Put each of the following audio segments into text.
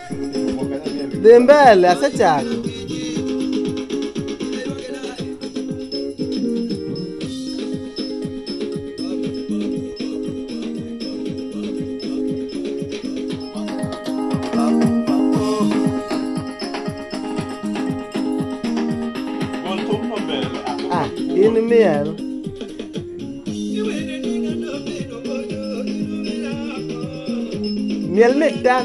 Dhi mbele, asechako. In miel. Miel mek tan.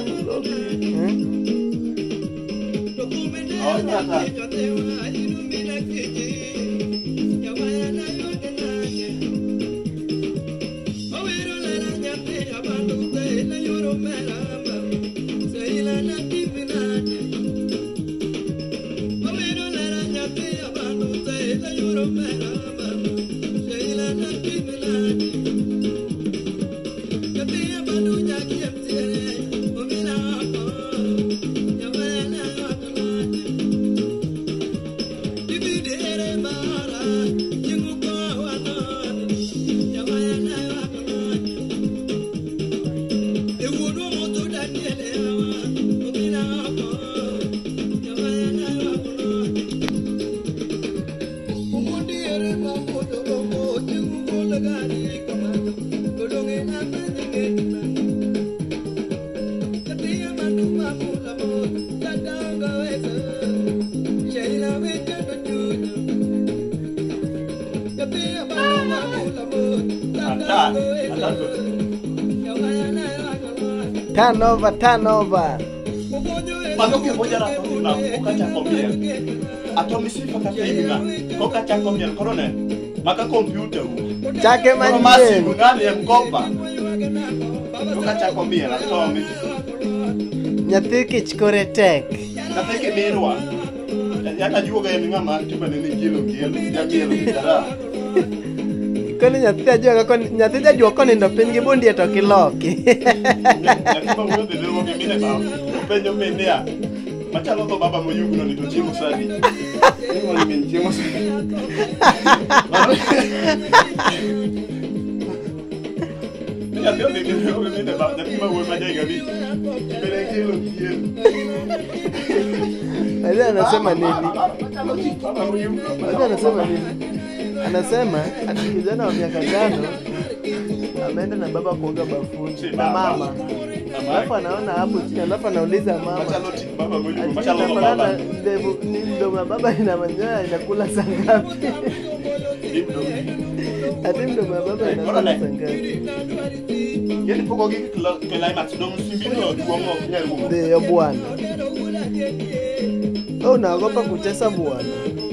Turn over. Manoke moja na tuna kukacha komia. Atomisifa kapeina. Kokacha komia korone. Maka computer hu. Chake masi ngani ya mkopa. Kokacha komia na tomi. Nyathi kich kore tek. Nateke mirwa. Yana juoga ya ngama tiba ni gilo ya gilo dara. Koni nyathi ajuoga koni nyathi ajuoga koni ndo piny gi bundi to kiloki. Nakiba mwe de lero ke mine ba. Penyo menea. Machalo to baba moyugo ni to chiemo sadi. Ni woni men chiemo sadi. Ya pio de lero ke mine ba. Nakiba mwe majaiga bi. Pele kilo kiel. Aje anasema nini? Aje anasema nini? Anasema ati kijana wa miaka 5 ameenda na baba kuoga bafuni na mama. Alafu anaona hapo chini, alafu anauliza mama. Machalo baba. Ndio baba ina manyoya inakula saa ngapi? Ati ndio baba inakula saa ngapi? Yeni poko giki climax ndo msimbino duongo nyelmo. Ndio bwana. Oh, naogopa kucheza bwana.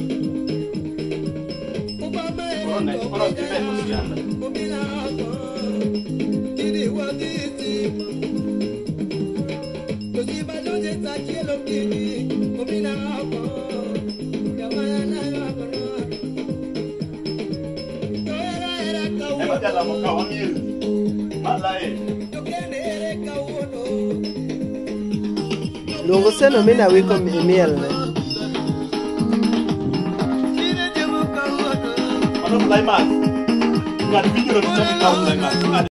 Lungo seno mina wiko miel ne. Climax. Nggak video udah dicari tahu climax.